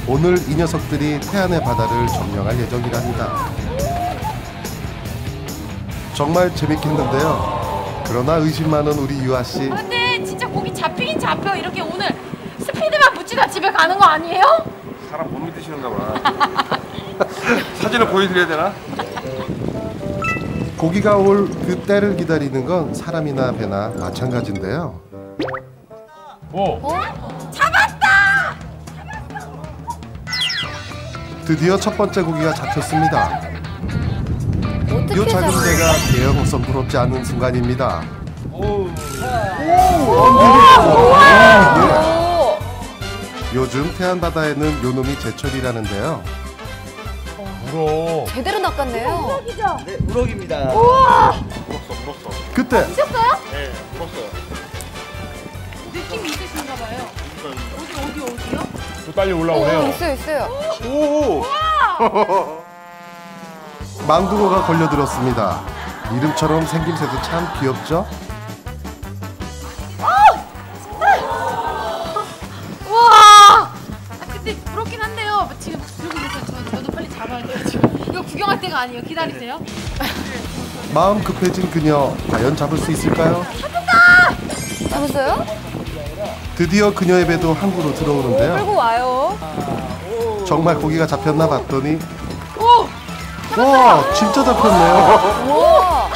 오늘 이 녀석들이 태안의 바다를 점령할 예정이랍니다. 정말 재밌겠는데요. 그러나 의심 많은 우리 유아씨. 근데 진짜 고기 잡히긴 잡혀. 이렇게 오늘 스피드만 붙이다 집에 가는 거 아니에요? 사람 못 믿으시는가 봐. 사진을 보여드려야 되나? 고기가 올 그 때를 기다리는 건 사람이나 배나 마찬가지인데요. 잡았다! 드디어 첫 번째 고기가 잡혔습니다. 이 어떻게 작은 잡아요? 배가 대형 어선 부럽지 않은 순간입니다. 요즘 태안 바다에는 요놈이 제철이라는데요. 제대로 낚았네요. 네, 우럭입니다. 물었어. 그때 네, 물었어요. 느낌이 있으신가 봐요. 어디요? 또 빨리 올라오네요. 있어요. 오! 망둥어가 걸려들었습니다. 이름처럼 생긴 새도 참 귀엽죠? 와! 근데 부럽긴 한데요. 지금 들고 계세요. 저도 빨리 잡아야 돼요. 지금 이거 구경할 때가 아니에요. 기다리세요. 마음 급해진 그녀, 과연 잡을 수 있을까요? 잡았어요? 드디어 그녀의 배도 항구로 들어오는데요. 끌고 와요. 정말 고기가 잡혔나 봤더니 와, 진짜 잡혔네요. 우와.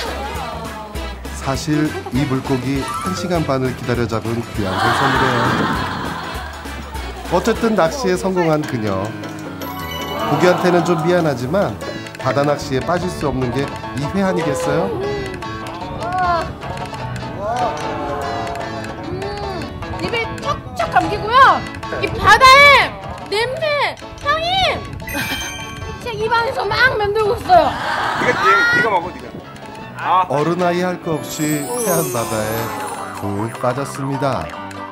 사실 이 물고기 1시간 반을 기다려 잡은 귀한 생선이래요. 어쨌든 낚시에 성공한 그녀. 고기한테는 좀 미안하지만 바다 낚시에 빠질 수 없는 게 이 회 아니겠어요? 입에 척척 감기고요. 이 바다의 냄새, 향이 제 입안에서 막 맴돌고 있어요. 네가 먹어, 네가. 아, 어른아이 할 거 없이 태안 바다에 푹 빠졌습니다.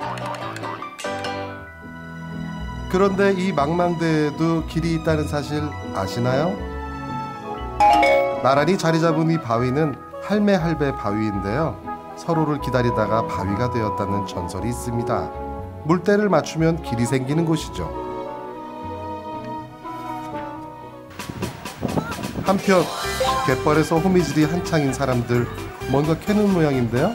그런데 이 망망대에도 길이 있다는 사실 아시나요? 나란히 자리 잡은 이 바위는 할매할배 바위인데요. 서로를 기다리다가 바위가 되었다는 전설이 있습니다. 물때를 맞추면 길이 생기는 곳이죠. 한편 갯벌에서 호미질이 한창인 사람들 뭔가 캐는 모양인데요.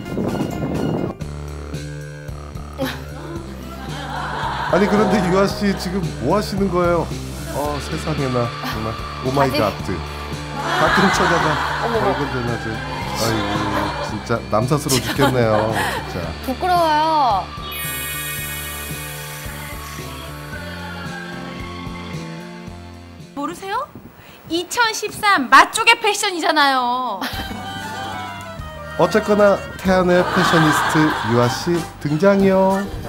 아니 그런데 유아씨 지금 뭐 하시는 거예요? 세상에나 정말 오마이갓 가끔 쳐다가 얼굴 대낮에 아이고 진짜 남사스러워 죽겠네요 진짜. 부끄러워요. 모르세요? 2013 맛조개 패션이잖아요. 어쨌거나 태안의 패셔니스트 유아씨 등장이요.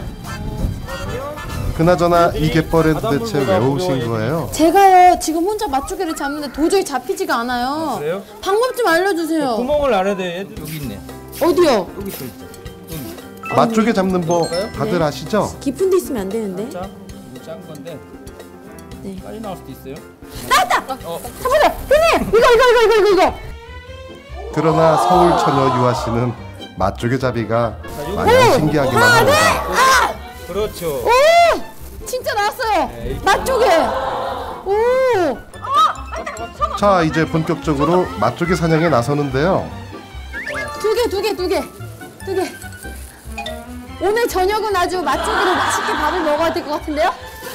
그나저나 이 갯벌엔 도대체 왜 오신 거예요? 제가요 지금 혼자 맛조개를 잡는데 도저히 잡히지가 않아요. 그래요? 방법 좀 알려주세요. 구멍을 알아야 돼. 여기 있네. 어디요? 여기 있어. 맛조개 잡는 법 다들 아시죠? 깊은 데 있으면 안 되는데. 자, 이거 짠 건데. 네. 빨리 나올 수도 있어요. 잠깐만요, 선생님 이거. 그러나 서울 처녀 유아씨는 맛조개 잡이가 마냥 신기하기만 합니다. 그렇죠. 오, 진짜 나왔어요. 맛조개. 오, 자 이제 본격적으로 맛조개 사냥에 나서는데요. 두 개. 오늘 저녁은 아주 맛조개로 맛있게 밥을 먹어야 될 것 같은데요?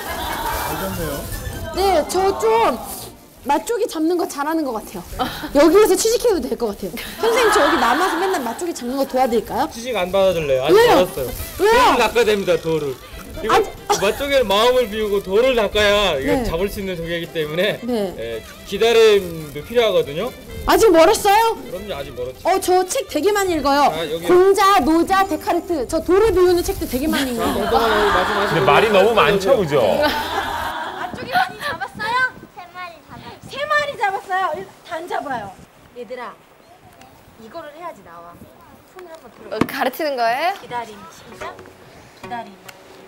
네, 저 좀 맛조개 잡는 거 잘하는 것 같아요. 여기에서 취직해도 될 것 같아요. 선생님 저 여기 남아서 맨날 맛조개 잡는 거 도와드릴까요? 취직 안 받아줄래요? 아직 왜요? 멀었어요. 왜요? 돌을 낚아야 됩니다. 돌을. 이거 맛조개는 마음을 비우고 돌을 낚아야 이거 네. 잡을 수 있는 조개이기 때문에 네. 기다림도 필요하거든요. 아직 멀었어요? 그럼요, 아직 멀었지. 저 책 되게 많이 읽어요. 여기. 공자, 노자, 데카르트. 저 돌을 비우는 책도 되게 많이 읽어요. 엉뚱하게 말씀하시고. 근데 말이 너무 많죠, 그죠? 맛조개 많이 잡았어요? 세 마리 잡았어요. 일단 단 잡아요. 얘들아, 이거를 해야지 나와. 손을 한번 들어. 가르치는 거예요? 기다림. 시작. 기다림.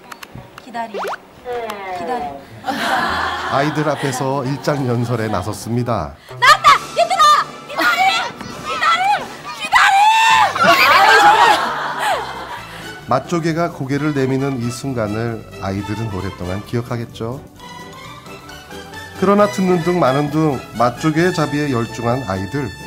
아이들 앞에서 일장연설에 나섰습니다. 나왔다! 얘들아! 기다림! 맛조개가 고개를 내미는 이 순간을 아이들은 오랫동안 기억하겠죠. 그러나 듣는 둥 마는 둥 맛조개의 자비에 열중한 아이들.